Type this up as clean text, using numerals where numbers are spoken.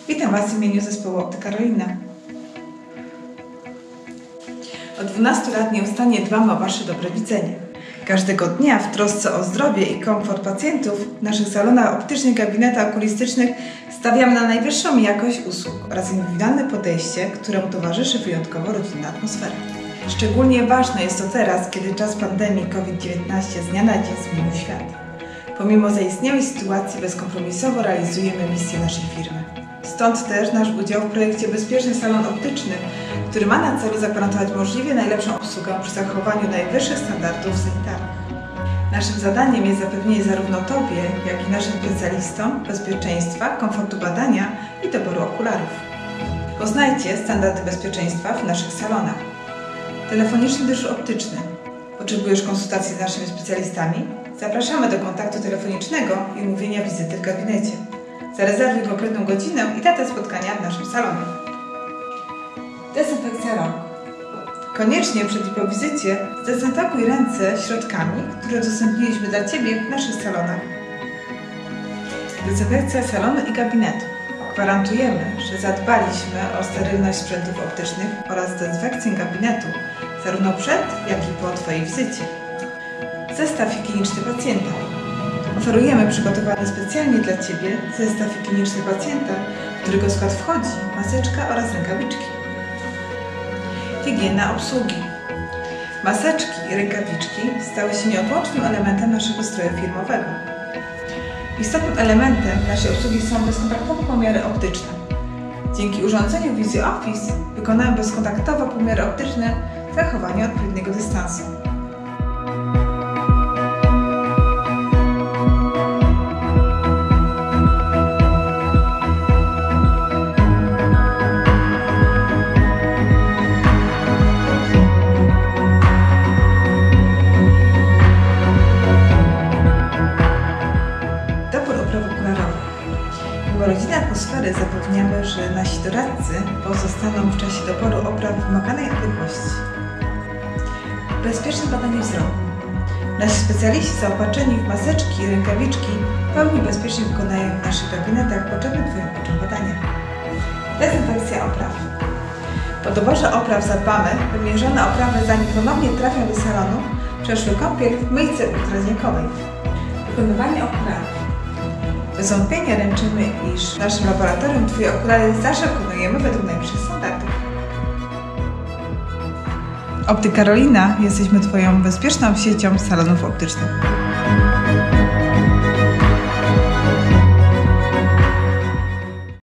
Witam Was w imieniu zespołu Optyka Karolina. Od 12 lat nieustannie dbamy o Wasze dobre widzenie. Każdego dnia w trosce o zdrowie i komfort pacjentów w naszych salonach optycznych, gabinetach okulistycznych stawiamy na najwyższą jakość usług oraz indywidualne podejście, któremu towarzyszy wyjątkowo rodzinna atmosfera. Szczególnie ważne jest to teraz, kiedy czas pandemii COVID-19 z dnia na dzień zmienił świat. Pomimo zaistniałej sytuacji bezkompromisowo realizujemy misję naszej firmy. Stąd też nasz udział w projekcie Bezpieczny Salon Optyczny, który ma na celu zagwarantować możliwie najlepszą obsługę przy zachowaniu najwyższych standardów sanitarnych. Naszym zadaniem jest zapewnienie zarówno Tobie, jak i naszym specjalistom bezpieczeństwa, komfortu badania i doboru okularów. Poznajcie standardy bezpieczeństwa w naszych salonach. Telefoniczny dyżur optyczny. Potrzebujesz konsultacji z naszymi specjalistami? Zapraszamy do kontaktu telefonicznego i umówienia wizyty w gabinecie. Zarezerwuj konkretną godzinę i datę spotkania w naszym salonie. Dezynfekcja rąk. Koniecznie przed i po wizycie zdezynfekuj ręce środkami, które udostępniliśmy dla Ciebie w naszych salonach. Dezynfekcja salonu i gabinetu. Gwarantujemy, że zadbaliśmy o sterylność sprzętów optycznych oraz dezynfekcję gabinetu zarówno przed, jak i po Twojej wizycie. Zestaw higieniczny pacjenta. Oferujemy przygotowany specjalnie dla Ciebie zestaw higieniczny pacjenta, w którego skład wchodzi maseczka oraz rękawiczki. Higiena obsługi. Maseczki i rękawiczki stały się nieodłącznym elementem naszego stroju firmowego. Istotnym elementem naszej obsługi są bezkontaktowe pomiary optyczne. Dzięki urządzeniu VisioOffice wykonamy bezkontaktowo pomiary optyczne w zachowaniu odpowiedniego dystansu. Mimo rodzinnej atmosfery zapewniamy, że nasi doradcy pozostaną w czasie doboru opraw w wymaganej odległości. Bezpieczne badanie wzroku. Nasi specjaliści zaopatrzeni w maseczki i rękawiczki w pełni bezpiecznie wykonają w naszych gabinetach potrzebne Twoim oczom badania. Dezynfekcja opraw. Po doborze opraw zadbamy, by mierzone oprawy, zanim ponownie trafią do salonu, przeszły kąpiel w myjce ultradźwiękowej. Wykonywanie okularów. Bez wątpienia ręczymy, iż w naszym laboratorium Twoje okulary zawsze wykonujemy według najwyższych standardów. Optyka Karolina, jesteśmy Twoją bezpieczną siecią salonów optycznych.